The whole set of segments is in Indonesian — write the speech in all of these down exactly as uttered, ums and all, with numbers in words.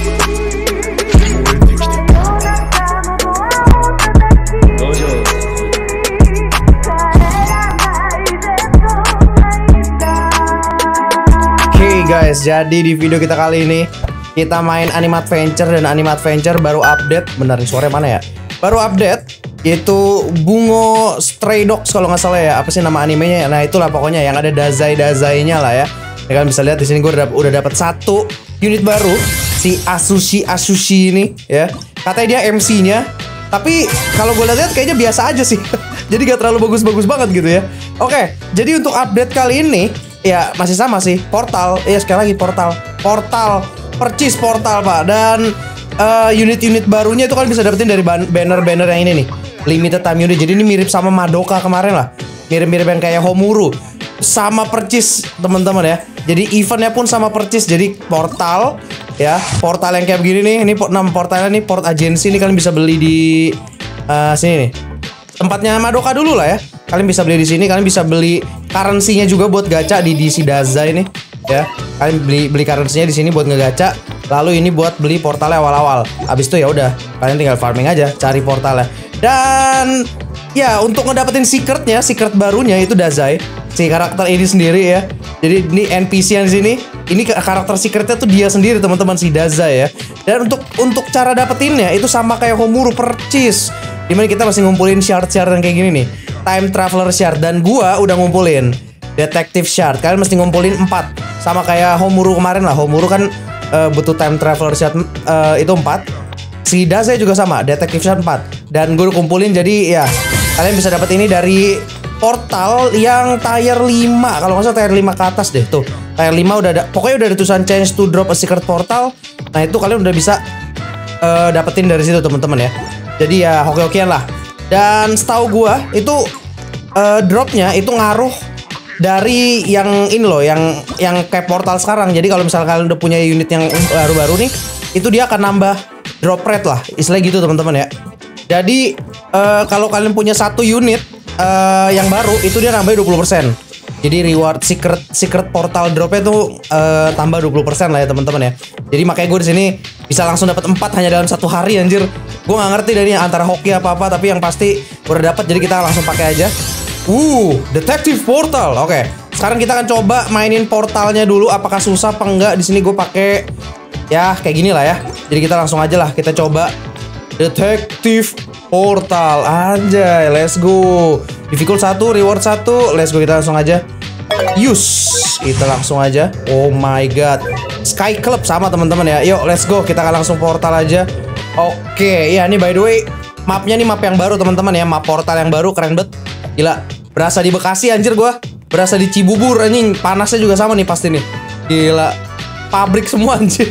Guys, jadi di video kita kali ini kita main Anime Adventure, dan Anime Adventure baru update. Bener nih, suaranya mana ya? Baru update yaitu Bungo Stray Dogs kalau nggak salah ya. Apa sih nama animenya? Nah itulah pokoknya yang ada Dazai Dazainya lah ya. Ya kan bisa lihat di sini gue udah udah dapat satu unit baru, si Asushi Asushi ini ya. Katanya dia M C-nya, tapi kalau gue lihat kayaknya biasa aja sih. Jadi gak terlalu bagus-bagus banget gitu ya. Oke, jadi untuk update kali ini ya masih sama sih, portal. Ya sekali lagi portal. Portal, percis portal pak. Dan uh, unit-unit barunya itu kan bisa dapetin dari banner-banner yang ini nih, limited time unit. Jadi ini mirip sama Madoka kemarin lah. Mirip-mirip yang kayak Homuru. Sama percis teman-teman ya. Jadi eventnya pun sama percis. Jadi portal ya, portal yang kayak begini nih. Ini enam portalnya nih, port agency. Ini kalian bisa beli di uh, sini nih, tempatnya Madoka dulu lah ya. Kalian bisa beli di sini, kalian bisa beli currency-nya juga buat gacha di D C Dazai ini ya. Kalian beli beli currency-nya di sini buat ngegacha. Lalu ini buat beli portalnya awal-awal. Abis itu ya udah, kalian tinggal farming aja, cari portalnya. Dan ya untuk ngedapetin secretnya, secret barunya itu Dazai, si karakter ini sendiri ya. Jadi ini N P C yang di sini, ini karakter secretnya tuh dia sendiri teman-teman, si Dazai ya. Dan untuk untuk cara dapetinnya itu sama kayak Homuru percis. Dimana kita masih ngumpulin shard-shard yang kayak gini nih, time traveler shard. Dan gua udah ngumpulin detective shard. Kalian mesti ngumpulin empat, sama kayak Homuru kemarin lah. Homuru kan uh, butuh time traveler shard uh, itu empat. Si Dazai juga sama, detective shard empat. Dan gue udah kumpulin, jadi ya kalian bisa dapat ini dari portal yang tier lima. Kalau nggak salah tier lima ke atas deh tuh. Tier lima udah ada, pokoknya udah ada tulisan chance to drop a secret portal. Nah itu kalian udah bisa uh, dapetin dari situ teman-teman ya. Jadi ya hoki-hokian lah. Dan setahu gua itu uh, dropnya itu ngaruh dari yang ini loh, yang yang kayak portal sekarang. Jadi kalau misalnya kalian udah punya unit yang baru-baru nih, itu dia akan nambah drop rate lah, istilah gitu teman-teman ya. Jadi uh, kalau kalian punya satu unit uh, yang baru, itu dia nambah dua puluh persen. Jadi reward secret secret portal dropnya tuh uh, tambah dua puluh persen lah ya teman-teman ya. Jadi makanya gue di sini bisa langsung dapat empat hanya dalam satu hari anjir. Gue nggak ngerti dari antara hoki apa apa, tapi yang pasti udah dapat, jadi kita langsung pakai aja. Uh, detective portal. Oke, okay. Sekarang kita akan coba mainin portalnya dulu. Apakah susah apa enggak? Di sini gue pakai ya kayak gini lah ya. Jadi kita langsung aja lah, kita coba detective portal. Anjay, let's go. Difficult satu, reward satu. Let's go, kita langsung aja use. Kita langsung aja. Oh my god, Sky Club sama teman-teman ya. Yuk let's go, kita akan langsung portal aja. Oke, ya ini by the way mapnya nih map yang baru teman-teman ya. Map portal yang baru, keren banget. Gila, berasa di Bekasi anjir gua. Berasa di Cibubur anjing. Panasnya juga sama nih pasti nih. Gila, pabrik semua anjir.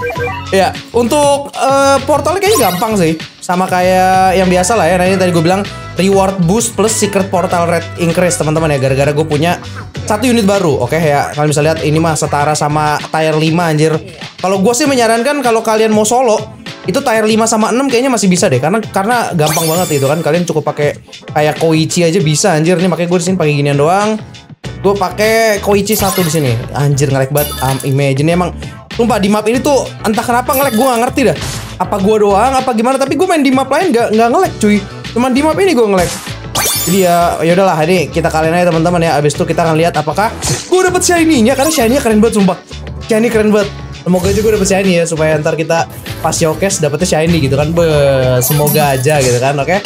Ya, untuk uh, portalnya kayaknya gampang sih. Sama kayak yang biasa lah ya. Nah ini tadi gue bilang reward boost plus secret portal rate increase teman-teman ya. Gara-gara gue punya satu unit baru. Oke ya, kalian bisa lihat ini mah setara sama tier lima anjir. Kalau gue sih menyarankan kalau kalian mau solo, itu tier lima sama enam kayaknya masih bisa deh. Karena karena gampang banget itu kan. Kalian cukup pakai kayak Koichi aja bisa anjir. Ini makanya gue di sini pakai ginian doang. Gue pakai Koichi satu di sini. Anjir nge-lag banget. Um, imagine emang. Sumpah di map ini tuh entah kenapa nge-lag, gue gak ngerti dah. Apa gue doang apa gimana, tapi gue main di map lain gak nggak nge-lag cuy. Cuman di map ini gue nge-lag. Jadi ya ya udahlah, ini kita kalian aja teman-teman ya. Abis itu kita akan lihat apakah gue dapet shiny-nya, karena shiny-nya keren banget sumpah. Shiny keren banget. Semoga aja gue dapet shiny ya, supaya ntar kita pas showcase dapetnya shiny gitu kan. Be, semoga aja gitu kan, oke. Okay?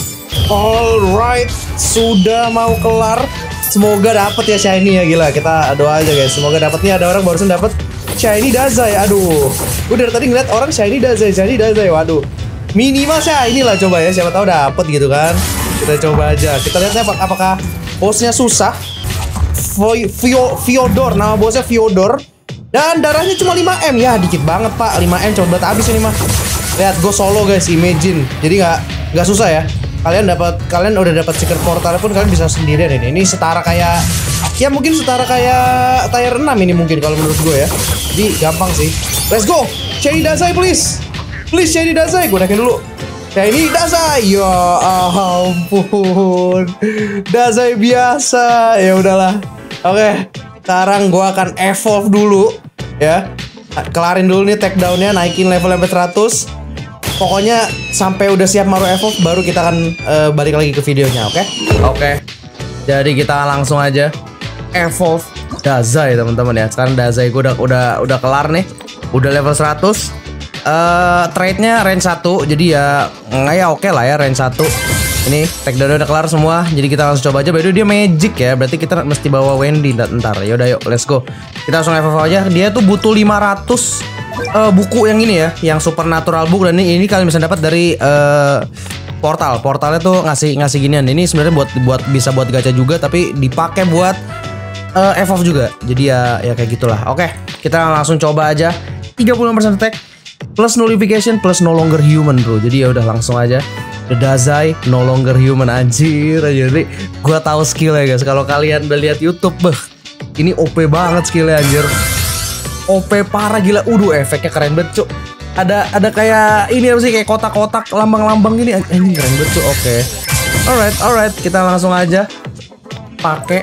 Alright, sudah mau kelar. Semoga dapet ya shiny ya, gila. Kita doa aja guys, semoga dapet. Nih ada orang barusan dapet shiny Dazai. Aduh, gue dari tadi ngeliat orang shiny Dazai, shiny Dazai. Waduh, minimal shiny lah, coba ya, siapa tahu dapet gitu kan. Kita coba aja, kita lihat ap apakah bosnya susah. Fyodor, nama bosnya Fyodor. Dan darahnya cuma lima M ya, dikit banget pak. Lima M coba habis ini mah. Lihat, gue solo guys, imagine. Jadi nggak nggak susah ya. Kalian dapat, kalian udah dapat secret portal pun kalian bisa sendirian ini. Ini setara kayak, ya mungkin setara kayak tier enam ini mungkin kalau menurut gue ya. Jadi gampang sih. Let's go, shiny Dazai please, please shiny Dazai. Gue naikin dulu. Shiny Dazai, ya ampun, Dazai biasa. Ya udahlah. Oke, sekarang gue akan evolve dulu ya. kelarin dulu nih takedownnya, naikin level sampai seratus. Pokoknya sampai udah siap Maru Evolve baru kita akan uh, balik lagi ke videonya, oke? Okay? Oke. Okay. Jadi kita langsung aja Evolve Dazai teman-teman ya. Sekarang Dazai gue udah udah udah kelar nih. Udah level seratus. Uh, trade-nya range satu. Jadi ya nggak ya oke okay lah ya range satu. Ini takedown udah kelar semua. Jadi kita langsung coba aja. By the way dia magic ya. Berarti kita mesti bawa Wendy ntar. Yaudah yuk let's go. Kita langsung Evolve aja. Dia tuh butuh lima ratus uh, buku yang ini ya, yang supernatural book, dan ini, ini kalian bisa dapat dari uh, portal. Portalnya tuh ngasih ngasih ginian. Ini sebenarnya buat buat bisa buat gacha juga, tapi dipakai buat uh, Evolve juga. Jadi ya ya kayak gitulah. Oke, kita langsung coba aja. tiga puluh lima persen attack plus nullification plus no longer human, bro. Jadi ya udah langsung aja. The Dazai no longer human, anjir. Jadi gua tahu skill ya guys. Kalau kalian udah lihat YouTube, beh, ini O P banget skillnya anjir. O P parah gila. Udah efeknya keren banget, cuk. Ada ada kayak ini apa sih, kayak kotak-kotak lambang-lambang gini. Ini keren banget, cuk. Oke. Okay. Alright, alright. Kita langsung aja pakai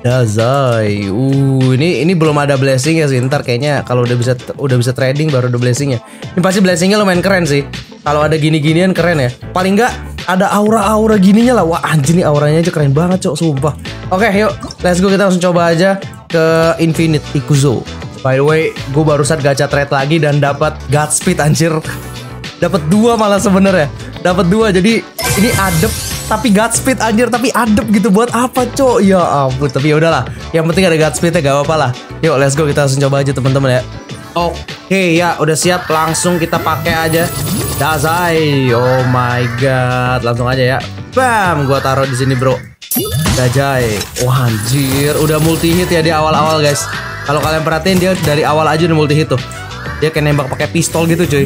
Dazai. Uh, ini ini belum ada blessing ya sih. Ntar kayaknya kalau udah bisa udah bisa trading baru ada blessingnya. Ini pasti blessingnya lumayan keren sih. Kalau ada gini-ginian keren ya. Paling nggak ada aura-aura gininya lah. Wah anjir nih auranya aja keren banget cok, sumpah. Oke okay, yuk let's go, kita langsung coba aja ke Infinite Ikuzo. By the way, gue barusan gacha trade lagi dan dapat Godspeed anjir. Dapat dua malah sebenarnya. Dapat dua, jadi ini adep tapi Godspeed anjir, tapi adep gitu, buat apa cok? Ya ampun, tapi ya udahlah. Yang penting ada Godspeednya, gak apa-apa lah. Yuk let's go, kita langsung coba aja teman-teman ya. Oke okay, ya udah siap, langsung kita pakai aja Dazai. Oh my god, langsung aja ya. Bam, gua taruh di sini bro. Dazai. Wah anjir, udah multi hit ya di awal-awal guys. Kalau kalian perhatiin dia dari awal aja udah multi hit tuh. Dia kayak nembak pakai pistol gitu cuy.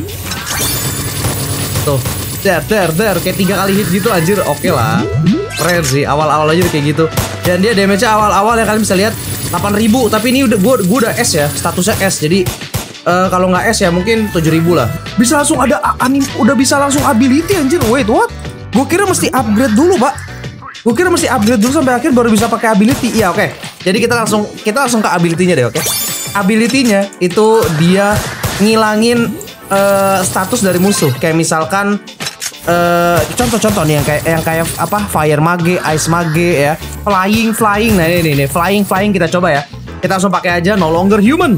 Tuh, der der der kayak tiga kali hit gitu anjir. Oke okay lah. Keren sih, awal-awal aja kayak gitu. Dan dia damage-nya awal-awal ya kalian bisa lihat delapan ribu, tapi ini udah gua gua udah S ya, statusnya S. Jadi uh, kalau nggak S ya mungkin tujuh ribu lah. Bisa langsung ada anim, udah bisa langsung ability anjir. Wait, what? Gue kira mesti upgrade dulu, Pak. Gue kira mesti upgrade dulu sampai akhir baru bisa pakai ability. Iya, oke. Okay. Jadi kita langsung kita langsung ke ability-nya deh, oke. Okay? Ability-nya itu dia ngilangin uh, status dari musuh. Kayak misalkan uh, contoh-contoh nih yang kayak yang kayak apa? Fire mage, ice mage ya. Flying flying. Nah, ini nih, flying flying kita coba ya. Kita langsung pakai aja no longer human.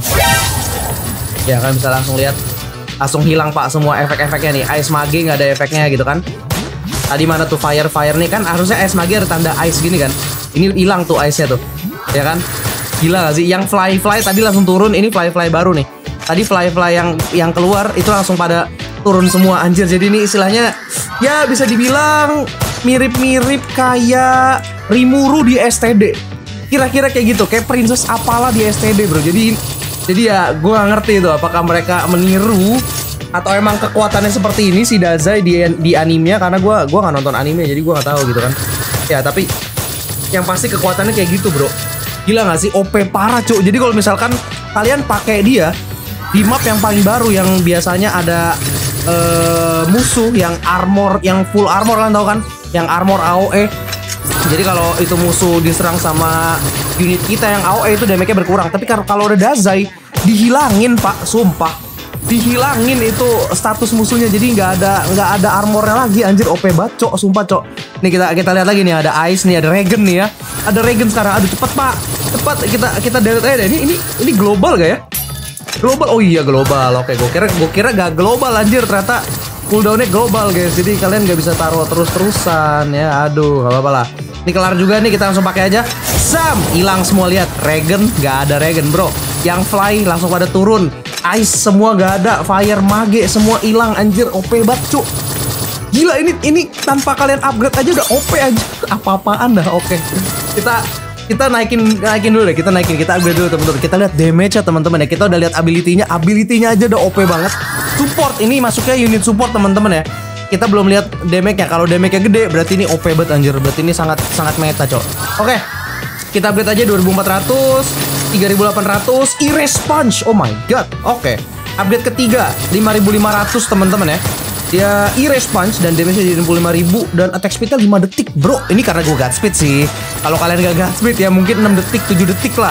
Ya kan bisa langsung lihat, langsung hilang pak semua efek-efeknya nih. Ice mage nggak ada efeknya gitu kan. Tadi mana tuh fire fire nih kan, harusnya ice mage ada tanda ice gini kan. Ini hilang tuh ice nya tuh, ya kan. Gila gak sih? Yang fly fly tadi langsung turun, ini fly fly baru nih. Tadi fly fly yang yang keluar itu langsung pada turun semua anjir. Jadi ini istilahnya ya bisa dibilang mirip-mirip kayak Rimuru di S T D. Kira-kira kayak gitu, kayak Princess Apala di S T D bro. Jadi Jadi ya gue gak ngerti itu apakah mereka meniru atau emang kekuatannya seperti ini si Dazai di di animenya, karena gue gua nggak nonton anime jadi gue nggak tahu gitu kan. Ya tapi yang pasti kekuatannya kayak gitu bro. Gila nggak sih, O P parah cuy. Jadi kalau misalkan kalian pakai dia di map yang paling baru yang biasanya ada uh, musuh yang armor, yang full armor kan, tau kan? Yang armor A O E. Jadi kalau itu musuh diserang sama unit kita yang A O E itu damage-nya berkurang. Tapi kalau udah Dazai dihilangin pak, sumpah dihilangin itu status musuhnya. Jadi nggak ada nggak ada armornya lagi anjir. O P banget cok, sumpah cok. Nih kita kita lihat lagi nih, ada Ice nih, ada Regen nih ya. Ada Regen sekarang. Aduh cepet pak, cepet kita kita delete aja. Ini ini ini global gak ya? Global, oh iya global. Oke, gue kira gue kira gak global anjir, ternyata cooldownnya global guys. Jadi kalian nggak bisa taruh terus-terusan ya. Aduh, gak apa-apa lah. Ini kelar juga nih, kita langsung pakai aja. Sam, hilang semua, lihat. Regen gak ada Regen bro. Yang fly langsung pada turun. Ice semua gak ada. Fire mage semua hilang anjir. O P banget cu. Gila ini ini tanpa kalian upgrade aja udah O P aja. Apa-apaan dah. Oke. Kita kita naikin naikin dulu deh. Kita naikin, kita upgrade dulu teman-teman. Kita lihat damage ya teman-teman ya. Kita udah lihat ability-nya. Ability-nya aja udah O P banget. Support ini masuknya unit support teman-teman ya. Kita belum lihat damage-nya. Kalau damage-nya gede berarti ini O P banget anjir. Berarti ini sangat sangat meta, cok. Oke. Kita upgrade aja dua ribu empat ratus, tiga ribu delapan ratus, erase punch. Oh my god. Oke. Upgrade ketiga lima ribu lima ratus teman-teman ya. Dia erase punch dan damage-nya jadi enam puluh lima ribu dan attack speed-nya lima detik, bro. Ini karena gue Godspeed sih. Kalau kalian gak Godspeed ya mungkin enam detik, tujuh detik lah.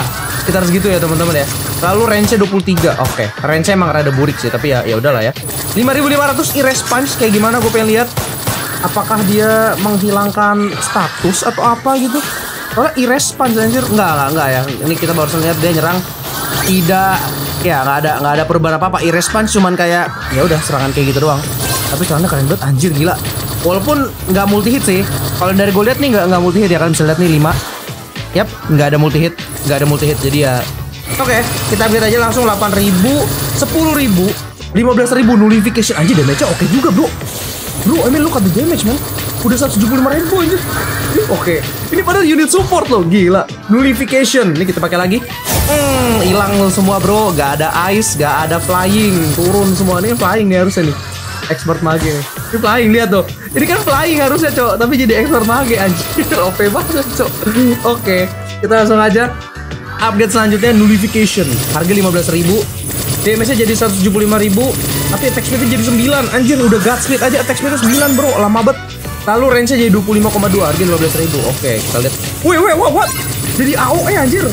sekitar segitu ya teman-teman ya. Lalu range-nya dua puluh tiga. Oke, range-nya emang rada burik sih, tapi ya ya udahlah ya. lima ribu lima ratus Erase Punch kayak gimana gue pengen lihat. Apakah dia menghilangkan status atau apa gitu? Soalnya Erase Punch anjir, enggak enggak enggak ya. Ini kita baru lihat dia nyerang tidak, ya nggak ada nggak ada perubahan apa apa. Erase Punch cuman kayak ya udah serangan kayak gitu doang. Tapi serangannya keren banget anjir, gila. Walaupun nggak multi hit sih. Kalau dari gue lihat nih nggak nggak multi hit ya, kalian bisa lihat nih lima. Yap, nggak ada multi hit, nggak ada multi hit. Jadi ya oke, okay, kita upgrade aja langsung delapan ribu, sepuluh ribu, lima belas ribu nullification. Anjir, damage-nya oke okay juga, bro. Bro, I mean look at the damage, man. Udah seratus tujuh puluh lima ribu anjir. Oke, okay. Ini padahal unit support loh, gila. Nullification, ini kita pakai lagi. Hmm, hilang semua bro, gak ada ice, gak ada flying, turun semua. Ini flying nih harusnya nih, expert mage nih. Ini flying, lihat tuh. Ini kan flying harusnya cok, tapi jadi expert mage anjir. O P banget cok. Oke, kita langsung aja update selanjutnya, nullification. Harga lima belas ribu, damage-nya jadi seratus tujuh puluh lima ribu, tapi attack speed-nya jadi sembilan. Anjir, udah god speed aja attack speed-nya sembilan bro, lama banget. Lalu range-nya jadi dua puluh lima koma dua, harga lima belas ribu. Oke, kita lihat. Wih, wih, what, what? Jadi A O E anjir.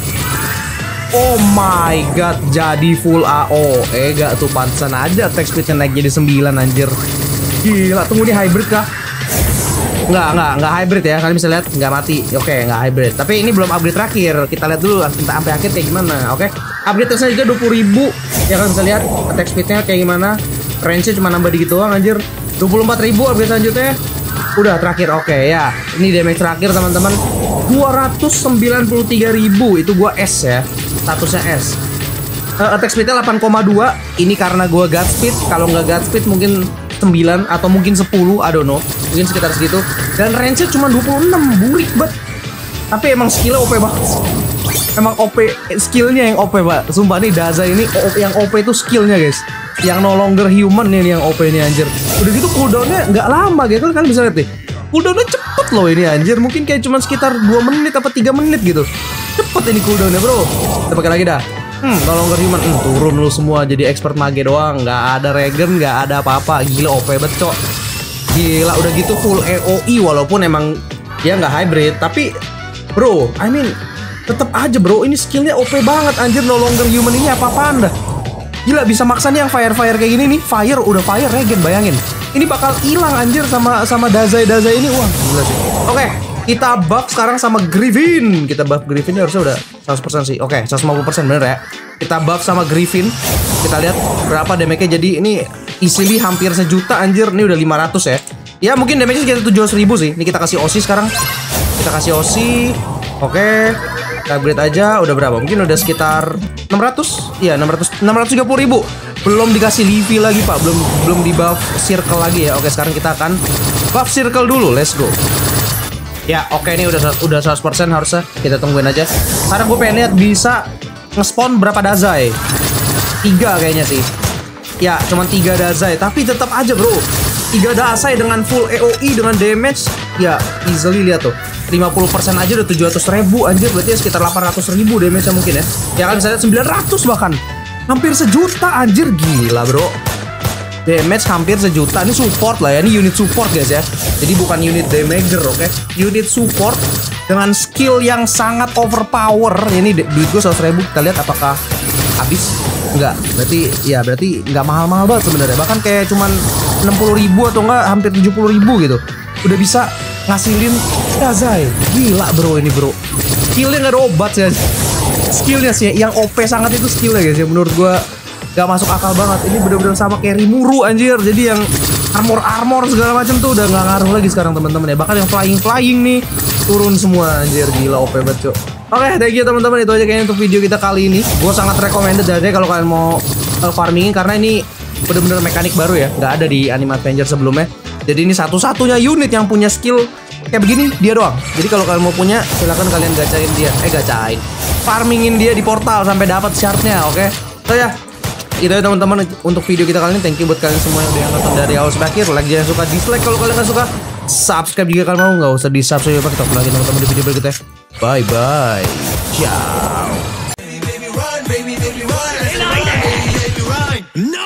Oh my god, jadi full A O E gak tuh, pantesan aja attack speed-nya naik jadi sembilan anjir. Gila, tunggu nih hybrid kah? Enggak, enggak, enggak hybrid ya. Kalian bisa lihat enggak mati. Oke, enggak hybrid. Tapi ini belum upgrade terakhir. Kita lihat dulu kita sampai akhir kayak gimana. Oke. Upgrade terusnya juga dua puluh ribu. Ya kalian bisa lihat attack speed-nya kayak gimana. Range-nya cuma nambah dikit doang anjir. dua puluh empat ribu upgrade selanjutnya. Udah terakhir. Oke ya. Ini damage terakhir teman-teman. dua ratus sembilan puluh tiga ribu. Itu gua S ya. Statusnya S. Uh, attack speed-nya delapan koma dua. Ini karena gua god speed. Kalau nggak god speed mungkin sembilan atau mungkin sepuluh, I don't know. Mungkin sekitar segitu. Dan range-nya cuma dua puluh enam, burik banget. Tapi emang skill-nya O P banget. Emang O P, skill-nya yang O P banget. Sumpah nih Daza ini yang O P itu skill-nya guys. Yang no longer human nih yang O P ini anjir. Udah gitu cooldown-nya nggak lama gitu kan, bisa lihat nih. Cooldown-nya cepet loh ini anjir. Mungkin kayak cuma sekitar dua menit apa tiga menit gitu. Cepet ini cooldown-nya bro. Kita pakai lagi dah. Hmm, no longer human. Hmm, turun lu semua jadi expert mage doang. Nggak ada regen, nggak ada apa-apa. Gila O P banget cok. Gila udah gitu full A O E. Walaupun emang dia nggak hybrid, tapi bro, I mean tetap aja bro, ini skillnya O P banget anjir. No longer human ini apa-apaan dah. Gila bisa maksa nih yang fire-fire kayak gini nih. Fire udah fire regen, bayangin. Ini bakal hilang anjir sama sama Dazai-Dazai ini. Wah gila sih. Oke, kita buff sekarang sama Griffin. Kita buff Griffin harusnya udah seratus persen sih. Oke, seratus lima puluh persen bener ya. Kita buff sama Griffin. Kita lihat berapa damage-nya. Jadi ini easily hampir sejuta anjir. Ini udah lima ratus ya. Ya mungkin damage-nya sekitar tujuh ratus ribu sih. Ini kita kasih O S I sekarang. Kita kasih O S I. Oke. Kita upgrade aja. Udah berapa? Mungkin udah sekitar enam ratus. Iya, enam ratus, enam ratus tiga puluh ribu. Belum dikasih Livy lagi, Pak. Belum belum di buff circle lagi ya. Oke, sekarang kita akan buff circle dulu. Let's go. Ya, oke ini udah udah seratus persen harusnya. Kita tungguin aja. Karena gue pengen lihat bisa nge-spawn berapa Dazai. Tiga kayaknya sih. Ya, cuman tiga Dazai. Tapi tetap aja bro. Tiga Dazai dengan full A O E dengan damage. Ya, easily lihat tuh. lima puluh persen aja udah tujuh ratus ribu anjir. Berarti ya sekitar delapan ratus ribu damage-nya mungkin ya. Ya kan bisa lihat sembilan ratus bahkan. Hampir sejuta anjir. Gila bro. Damage hampir sejuta. Ini support lah ya. Ini unit support guys ya. Jadi bukan unit damager, oke okay? Unit support dengan skill yang sangat overpower. Ini duit gue seratus ribu. Kita lihat apakah habis. Enggak. Berarti ya berarti nggak mahal-mahal banget sebenarnya. Bahkan kayak cuman enam puluh ribu atau enggak hampir tujuh puluh ribu gitu. Udah bisa ngasilin Dazai. Gila bro ini bro. Skillnya nggak ada obat sih. Skillnya sih yang O P sangat itu skillnya guys ya. Menurut gue gak masuk akal banget. Ini bener-bener sama kayak Rimuru anjir. Jadi yang armor-armor segala macam tuh udah nggak ngaruh lagi sekarang teman-teman ya. Bahkan yang flying-flying nih turun semua anjir. Gila O P banget cok. Oke, thank you teman-teman. Itu aja kayaknya untuk video kita kali ini. Gue sangat recommended aja kalau kalian mau uh, farmingin. Karena ini bener-bener mekanik baru ya. Nggak ada di Anima Adventure sebelumnya. Jadi ini satu-satunya unit yang punya skill kayak begini, dia doang. Jadi kalau kalian mau punya, silahkan kalian gacain dia. Eh gacain, farmingin dia di portal sampai dapat shardnya, oke? Okay? So ya, itu ya teman-teman untuk video kita kali ini. Thank you buat kalian semua yang udah nonton dari awal sampai akhir. Like jangan suka, dislike kalau kalian nggak suka. Subscribe jika kalian mau, nggak usah di subscribe. Kita ketemu lagi teman-teman di video berikutnya. Bye bye, ciao.